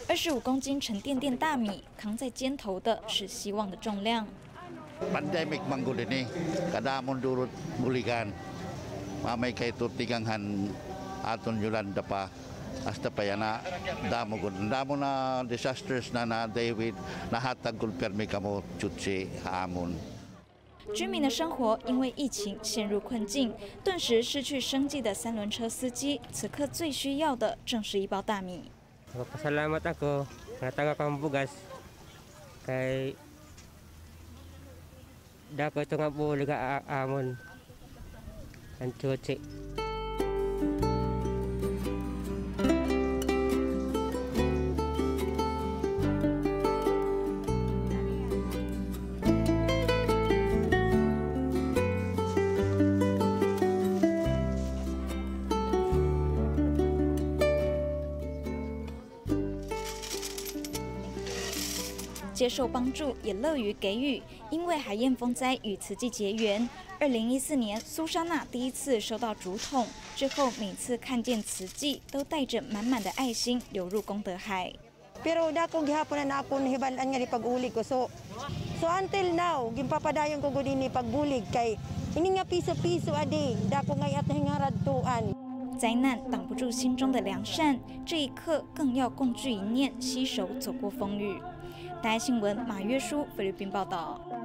25公斤沉甸甸大米，扛在肩头的是希望的重量。 Pandemic manggul ini, kada mundur bulikan, mamay kay tutinganhan aton yulan dapa, hasta payana damo gun, damo na disasters na David nahatag kul permi kamo chutsi hamon。 居民的生活因为疫情陷入困境，顿时失去生计的3轮车司机，此刻最需要的正是一包大米。 Pasalamat ako, natangak ang bugas kay dako ito nga bulig amon ang chuchi. 接受帮助也乐于给予，因为海燕风灾与慈济结缘。2014年，苏珊娜第一次收到竹筒，之后每次看见慈济，都带着满满的爱心流入功德海。 Pero dako gihapon na akong hibalan nga ni pag-ulig ko. So until now, gimpapadayon ko gud ini pagbulig kay ini nga piso-piso adi, dako nga at hingaradtuan。 灾难挡不住心中的良善，这一刻更要共聚一念，携手走过风雨。大爱新闻马约书菲律宾报道。